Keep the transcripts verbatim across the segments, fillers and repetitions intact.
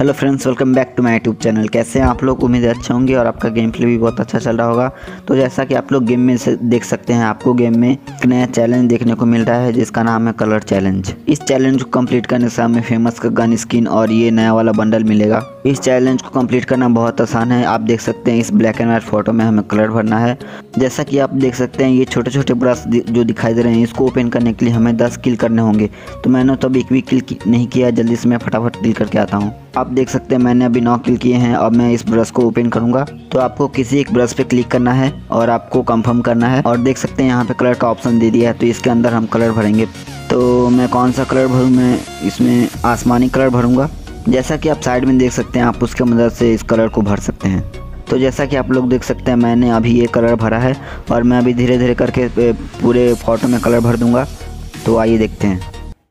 Hello friends, welcome back to my YouTube channel. कैसे हैं आप लोग? उम्मीद है अच्छे होंगे और आपका गेम प्ले भी बहुत अच्छा चल रहा होगा। तो जैसा कि आप लोग गेम में से देख सकते हैं, आपको गेम में एक नया चैलेंज देखने को मिल रहा है जिसका नाम है कलर चैलेंज। इस चैलेंज को कंप्लीट करने से हमें फेमस का गन स्किन और ये नया वाला बंडल मिलेगा। इस चैलेंज को कंप्लीट करना बहुत आसान है। आप देख सकते हैं इस ब्लैक एंड व्हाइट फोटो में हमें कलर भरना है। जैसा कि आप देख सकते हैं ये छोटे छोटे ब्रश जो दिखाई दे रहे हैं, इसको ओपन करने के लिए हमें दस किल करने होंगे। तो मैंने तो अभी एक भी किल नहीं किया, जल्दी से मैं फटाफट किल करके आता हूँ। आप देख सकते हैं मैंने अभी नौ किल किए हैं। अब मैं इस ब्रश को ओपन करूंगा। तो आपको किसी एक ब्रश पे क्लिक करना है और आपको कंफर्म करना है। और देख सकते हैं यहाँ पे कलर का ऑप्शन दे दिया है, तो इसके अंदर हम कलर भरेंगे। तो मैं कौन सा कलर भरूँ? मैं इसमें आसमानी कलर भरूँगा। जैसा कि आप साइड में देख सकते हैं, आप उसके मदद से इस कलर को भर सकते हैं। तो जैसा कि आप लोग देख सकते हैं मैंने अभी ये कलर भरा है और मैं अभी धीरे धीरे करके पूरे फोटो में कलर भर दूँगा। तो आइए देखते हैं।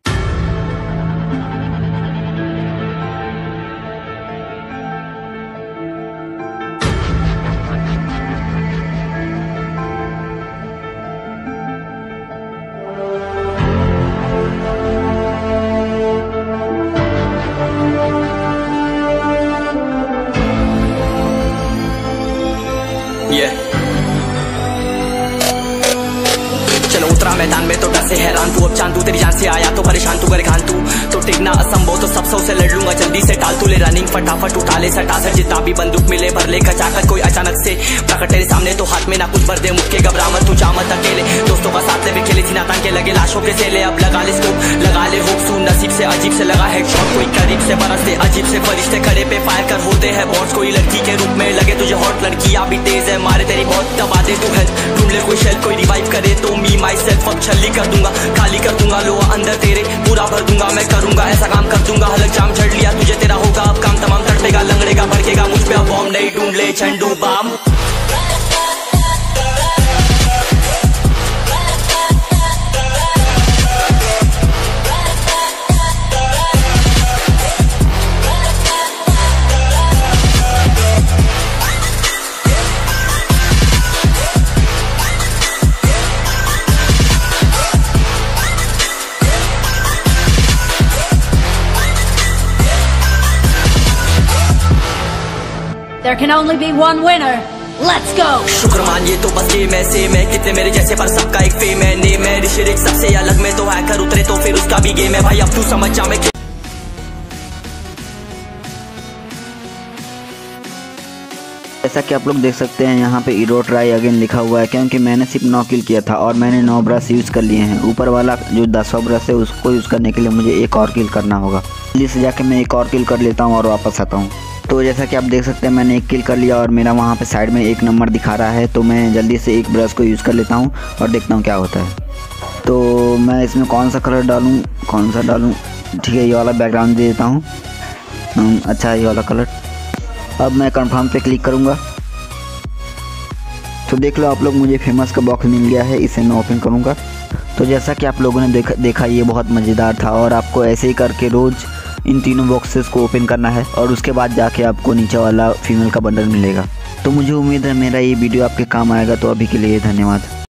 Yeah. चलो उतरा मैदान में तो डर से हैरान तू, अब चांद तू तेरी जान से आया तो परेशान तू करे खान तू तो टिकना असंभव तो सब से लड़ लूंगा जल्दी से टाल तू ले रनिंग फटाफट उठा ले सटा सर जितना भी बंदूक मिले भर ले खचाकर कोई अचानक से प्रकट तेरे सामने तो हाथ में ना कुछ भर दे मुक्के घबरा मत तू जा मत अकेले दोस्तों का साथ ले भी खेले थी ना तान के लगे लाशों के सेले अब लगा ले स्कोप लगा ले होप सू नसीब से अजीब से लगा हेडशॉट कोई करीब से बरसते अजीब से फरिश्ते खड़े पे फायर कर होते हैं बॉट्स कोई लड़की के रूप में लगे तुझे हॉट लड़कियां भी तेज है मारे तेरी बहुत दबा दे तू हेल्थ ढूंढ ले कोई शेल कोई रिवाइव करे तो मी माई सेल्फ अब छल्ली कर दूंगा खाली कर दूंगा लो अंदर तेरे पूरा भर दूंगा मैं करूंगा ऐसा काम कर दूंगा हलक जाम चढ़ लिया तुझे तेरा होगा अब काम तमाम तड़पेगा लंगड़ेगा भड़केगा मुझ पे अब बॉम्ब नहीं ढूंढ ले Jhandu balm. There can only be one winner. Let's go. शुक्र मानिए तो बस गेम ऐसे मैं कितने मेरे जैसे पर सबका एक फेम है नेम है ऋषिक सबसे अलग में तो हैकर उतरे तो फिर उसका भी गेम है भाई अब तू समझ जा मैं जैसा कि आप लोग देख सकते हैं यहाँ पे ईरो ट्राई अगेन लिखा हुआ है, क्योंकि मैंने सिर्फ नौ किल किया था और मैंने नौ ब्रश यूज़ कर लिए हैं। ऊपर वाला जो दसवां ब्रश है उसको यूज़ करने के लिए मुझे एक और किल करना होगा। जल्दी से जाके मैं एक और किल कर लेता हूँ और वापस आता हूँ। तो जैसा कि आप देख सकते हैं मैंने एक किल कर लिया और मेरा वहाँ पे साइड में एक नंबर दिखा रहा है। तो मैं जल्दी से एक ब्रश को यूज़ कर लेता हूँ और देखता हूँ क्या होता है। तो मैं इसमें कौन सा कलर डालूँ कौन सा डालूँ ठीक है, ये वाला बैकग्राउंड दे देता हूँ। अच्छा, ये वाला कलर। अब मैं कंफर्म पे क्लिक करूँगा। तो देख लो आप लोग, मुझे फेमस का बॉक्स मिल गया है, इसे मैं ओपन करूँगा। तो जैसा कि आप लोगों ने देखा देखा ये बहुत मज़ेदार था और आपको ऐसे ही करके रोज़ इन तीनों बॉक्सेस को ओपन करना है और उसके बाद जाके आपको नीचे वाला फीमेल का बंडल मिलेगा। तो मुझे उम्मीद है मेरा ये वीडियो आपके काम आएगा। तो अभी के लिए धन्यवाद।